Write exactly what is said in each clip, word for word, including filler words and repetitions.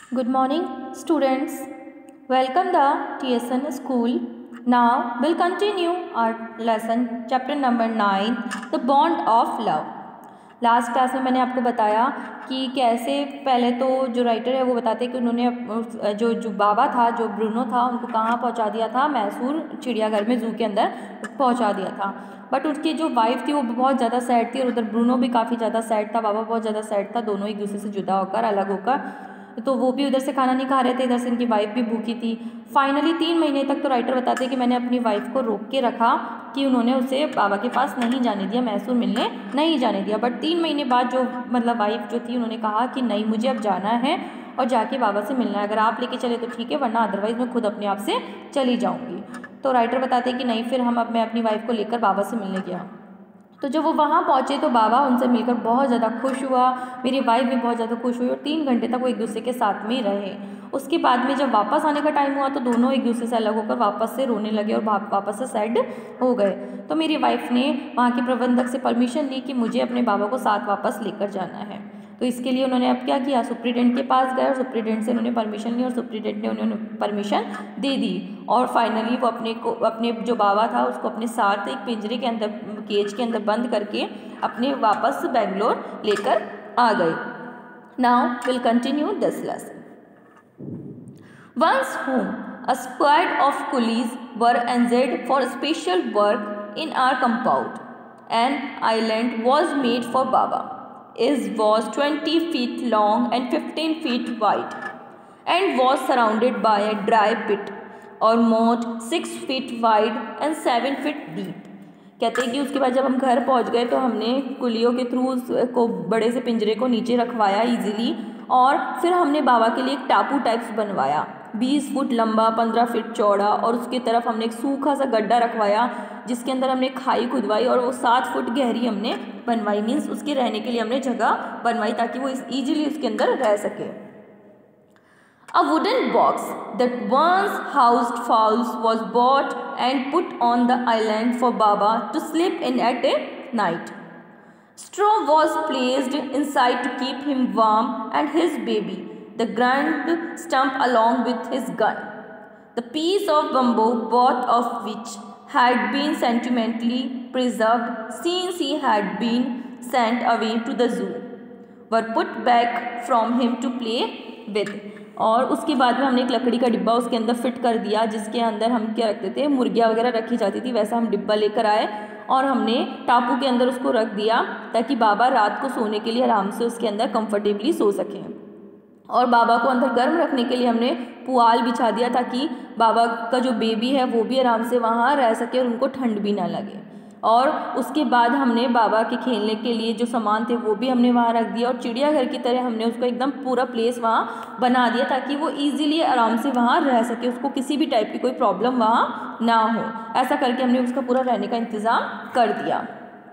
Good morning, students. Welcome the T S N school. Now we'll continue our lesson, chapter number nine, the bond of love. Last class में मैंने आपको बताया कि कैसे पहले तो जो राइटर है वो बताते कि उन्होंने जो जो बाबा था, जो ब्रूनो था, उनको कहाँ पहुँचा दिया था, मैसूर चिड़ियाघर में, जू के अंदर पहुँचा दिया था। बट उसकी जो वाइफ थी वो बहुत ज़्यादा सैड थी और उधर ब्रूनो भी काफ़ी ज़्यादा सैड था, बाबा बहुत ज़्यादा सैड था, दोनों एक दूसरे से जुदा होकर, अलग होकर। तो वो भी उधर से खाना नहीं खा रहे थे, इधर से इनकी वाइफ भी भूखी थी। फाइनली तीन महीने तक तो राइटर बताते हैं कि मैंने अपनी वाइफ को रोक के रखा कि उन्होंने उसे बाबा के पास नहीं जाने दिया, मैसूर मिलने नहीं जाने दिया। बट तीन महीने बाद जो मतलब वाइफ जो थी उन्होंने कहा कि नहीं, मुझे अब जाना है और जाके बाबा से मिलना है, अगर आप लेके चले तो ठीक है, वरना अदरवाइज़ मैं खुद अपने आप से चली जाऊँगी। तो राइटर बताते हैं कि नहीं, फिर हम अब मैं अपनी वाइफ को लेकर बाबा से मिलने गया। तो जब वो वहाँ पहुँचे तो बाबा उनसे मिलकर बहुत ज़्यादा खुश हुआ, मेरी वाइफ भी बहुत ज़्यादा खुश हुई और तीन घंटे तक वो एक दूसरे के साथ में ही रहे। उसके बाद में जब वापस आने का टाइम हुआ तो दोनों एक दूसरे से अलग होकर वापस से रोने लगे और वापस से सैड हो गए। तो मेरी वाइफ ने वहाँ के प्रबंधक से परमिशन ली कि मुझे अपने बाबा को साथ वापस लेकर जाना है। तो इसके लिए उन्होंने अब क्या किया, सुप्रीटेंडेंट के पास गए और सुप्रीटेंडेंट से उन्होंने परमिशन ली और सुप्रीटेंडेंट ने उन्होंने परमिशन दे दी। और फाइनली वो अपने को अपने जो बाबा था उसको अपने साथ एक पिंजरे के अंदर, केज के अंदर बंद करके अपने वापस बेंगलोर लेकर आ गए। Now will continue this lesson. Once home, a squad of coolies were enlisted for special work in our compound. An island was made for Baba. It was twenty feet long and fifteen feet wide and was surrounded by a dry pit or moat six feet wide and seven feet deep. कहते हैं कि उसके बाद जब हम घर पहुंच गए तो हमने कुलियों के थ्रू को बड़े से पिंजरे को नीचे रखवाया इजीली, और फिर हमने बाबा के लिए एक टापू टाइप्स बनवाया, बीस फुट लंबा, पंद्रह फीट चौड़ा, और उसकी तरफ हमने एक सूखा सा गड्ढा रखवाया जिसके अंदर हमने खाई खुदवाई और वो सात फुट गहरी हमने बनवाई, मीन्स उसके रहने के लिए हमने जगह बनवाई ताकि वो ईजिली उसके अंदर रह सके। A wooden box that once housed fowls was bought and put on the island for Baba to sleep in at a night. Straw was placed inside to keep him warm and his baby, the ground stump along with his gun. The piece of bamboo both of which had been sentimentally preserved since he had been sent away to the zoo, were put back from him to play with. और उसके बाद में हमने एक लकड़ी का डिब्बा उसके अंदर फिट कर दिया जिसके अंदर हम क्या रखते थे, मुर्गियाँ वगैरह रखी जाती थी, वैसा हम डिब्बा लेकर आए और हमने टापू के अंदर उसको रख दिया ताकि बाबा रात को सोने के लिए आराम से उसके अंदर कंफर्टेबली सो सकें। और बाबा को अंदर गर्म रखने के लिए हमने पुआल बिछा दिया ताकि बाबा का जो बेबी है वो भी आराम से वहाँ रह सके और उनको ठंड भी ना लगे। और उसके बाद हमने बाबा के खेलने के लिए जो सामान थे वो भी हमने वहाँ रख दिया और चिड़ियाघर की तरह हमने उसको एकदम पूरा प्लेस वहाँ बना दिया ताकि वो इजीली आराम से वहाँ रह सके, उसको किसी भी टाइप की कोई प्रॉब्लम वहाँ ना हो। ऐसा करके हमने उसका पूरा रहने का इंतज़ाम कर दिया।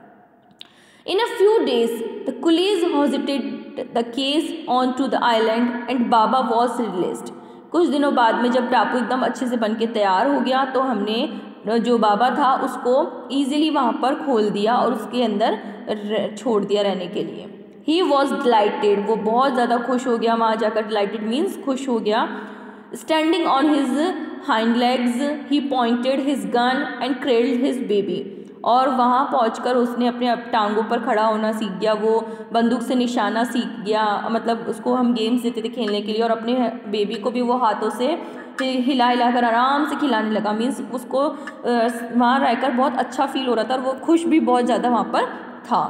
In a few days, the coolies hoisted the case onto the island and Baba was released. कुछ दिनों बाद में जब टापू एकदम अच्छे से बनके तैयार हो गया तो हमने जो बाबा था उसको ईजिली वहाँ पर खोल दिया और उसके अंदर छोड़ दिया रहने के लिए। He was delighted, वो बहुत ज़्यादा खुश हो गया वहाँ जाकर, delighted means खुश हो गया। Standing on his hind legs, he pointed his gun and cradled his baby. और वहाँ पहुंचकर उसने अपने टांगों पर खड़ा होना सीख गया, वो बंदूक से निशाना सीख गया, मतलब उसको हम गेम्स देते थे खेलने के लिए और अपने बेबी को भी वो हाथों से हिला हिला कर आराम से खिलाने लगा। मीन्स उसको वहाँ रहकर बहुत अच्छा फील हो रहा था और वो खुश भी बहुत ज़्यादा वहाँ पर था।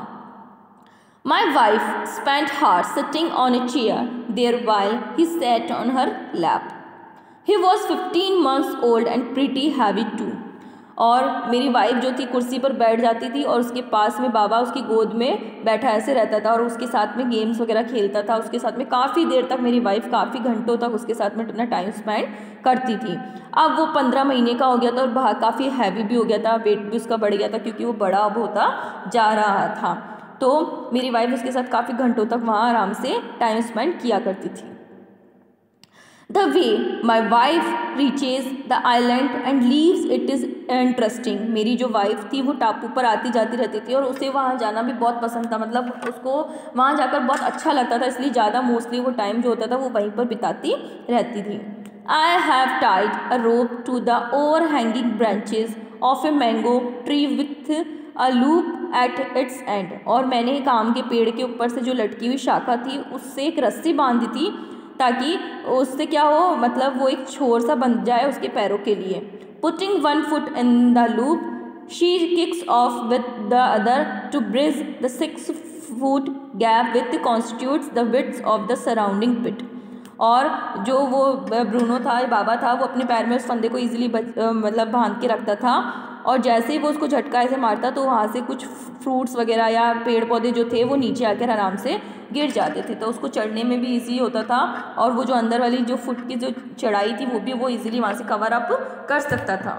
My wife spent hours sitting on a chair there while he sat on her lap. He was fifteen months old and pretty heavy too. और मेरी वाइफ जो थी कुर्सी पर बैठ जाती थी और उसके पास में बाबा उसकी गोद में बैठा ऐसे रहता था और उसके साथ में गेम्स वगैरह खेलता था, उसके साथ में काफ़ी देर तक मेरी वाइफ काफ़ी घंटों तक उसके साथ में अपना टाइम स्पेंड करती थी। अब वो पंद्रह महीने का हो गया था और बाहर काफ़ी हैवी भी हो गया था, वेट भी उसका बढ़ गया था क्योंकि वो बड़ा अब होता जा रहा था। तो मेरी वाइफ उसके साथ काफ़ी घंटों तक वहाँ आराम से टाइम स्पेंड किया करती थी। The way my wife reaches the island and leaves it is interesting. मेरी जो वाइफ थी वो टापू पर आती जाती रहती थी और उसे वहाँ जाना भी बहुत पसंद था, मतलब उसको वहाँ जाकर बहुत अच्छा लगता था, इसलिए ज़्यादा मोस्टली वो टाइम जो होता था वो वहीं पर बिताती रहती थी. I have tied a rope to the overhanging branches of a mango tree with a loop at its end. और मैंने काम के पेड़ के ऊपर से जो लटकी हुई शाखा थी उससे एक रस्सी बांध दी थी ताकि उससे क्या हो, मतलब वो एक छोर सा बन जाए उसके पैरों के लिए. Putting one foot in the loop, she kicks off with the other to bridge the six foot gap which constitutes the width of the surrounding pit. और जो वो ब्रूनो था, बाबा था, वो अपने पैर में उस फंदे को ईजिली मतलब बांध के रखता था और जैसे ही वो उसको झटका ऐसे मारता तो वहाँ से कुछ फ्रूट्स वगैरह या पेड़ पौधे जो थे वो नीचे आकर आराम से गिर जाते थे, तो उसको चढ़ने में भी इजी होता था और वो जो अंदर वाली जो फुट की जो चढ़ाई थी वो भी वो इजीली वहाँ से कवर अप कर सकता था.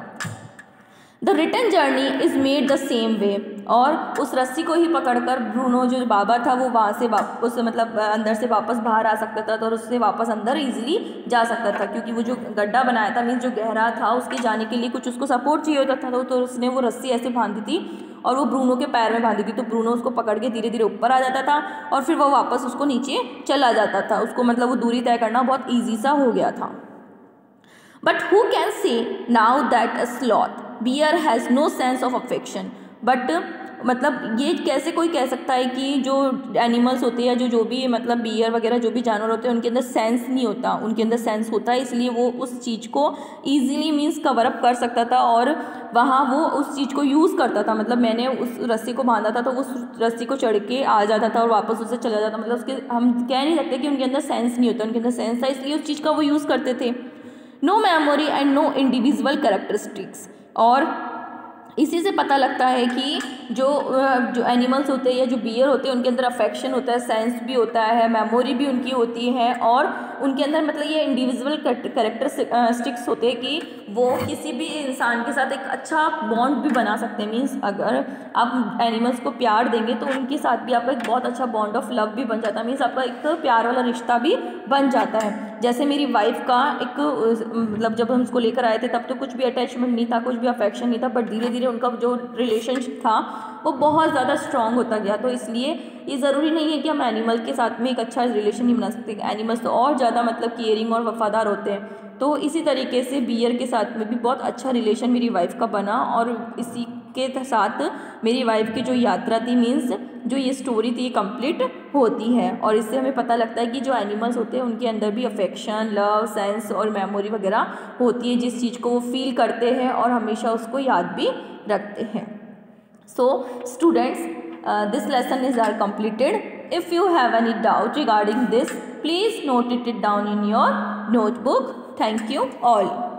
The return journey is made the same way. और उस रस्सी को ही पकड़कर ब्रूनो जो बाबा था वो वहाँ से वापस मतलब अंदर से वापस बाहर आ सकता था और उससे वापस अंदर इजीली जा सकता था, क्योंकि वो जो गड्ढा बनाया था मीन्स जो गहरा था उसके जाने के लिए कुछ उसको सपोर्ट चाहिए होता था, तो उसने वो रस्सी ऐसे बांधी थी और वो ब्रूनो के पैर में बांधी थी, तो ब्रूनो उसको पकड़ के धीरे धीरे ऊपर आ जाता था और फिर वो वापस उसको नीचे चला जाता था. उसको मतलब वो दूरी तय करना बहुत ईजी सा हो गया था. But who can say now that a sloth bear has no sense of affection. But मतलब ये कैसे कोई कह सकता है कि जो एनिमल्स होते हैं, जो जो भी मतलब बियर वगैरह जो भी जानवर होते हैं उनके अंदर सेंस नहीं होता. उनके अंदर सेंस होता है, इसलिए वो उस चीज़ को ईजिली मीन्स कवर अप कर सकता था और वहाँ वो उस चीज़ को यूज़ करता था. मतलब मैंने उस रस्सी को बांधा था तो उस रस्सी को चढ़ के आ जाता था और वापस उससे चला जाता. मतलब उसके हम कह नहीं सकते कि उनके अंदर सेंस नहीं होता, उनके अंदर सेंस था, इसलिए उस चीज़ का वो यूज़ करते थे. No memory and no individual characteristics. और इसी से पता लगता है कि जो जो एनिमल्स होते हैं या जो बियर होते हैं उनके अंदर अफेक्शन होता है, सेंस भी होता है, मेमोरी भी उनकी होती है और उनके अंदर मतलब ये इंडिविजुअल कैरेक्टरिस्टिक्स होते हैं कि वो किसी भी इंसान के साथ एक अच्छा बॉन्ड भी बना सकते हैं. मीन्स अगर आप एनिमल्स को प्यार देंगे तो उनके साथ भी आपका एक बहुत अच्छा बॉन्ड ऑफ लव भी बन जाता है. मीन्स आपका एक प्यार वाला रिश्ता भी बन जाता है. जैसे मेरी वाइफ का एक मतलब जब हम उसको लेकर आए थे तब तो कुछ भी अटैचमेंट नहीं था, कुछ भी अफेक्शन नहीं था, बट धीरे धीरे उनका जो रिलेशनशिप था वो बहुत ज़्यादा स्ट्रॉन्ग होता गया. तो इसलिए ये ज़रूरी नहीं है कि हम एनिमल के साथ में एक अच्छा रिलेशन नहीं बना सकते. एनिमल्स तो और ज़्यादा मतलब केयरिंग और वफादार होते हैं. तो इसी तरीके से बियर के साथ में भी बहुत अच्छा रिलेशन मेरी वाइफ का बना और इसी के साथ मेरी वाइफ की जो यात्रा थी मीन्स जो ये स्टोरी थी ये कंप्लीट होती है. और इससे हमें पता लगता है कि जो एनिमल्स होते हैं उनके अंदर भी अफेक्शन, लव, सेंस और मेमोरी वगैरह होती है, जिस चीज़ को वो फील करते हैं और हमेशा उसको याद भी रखते हैं. So students, this lesson is are completed. If you have any doubt regarding this, please note it down in your notebook. Thank you all.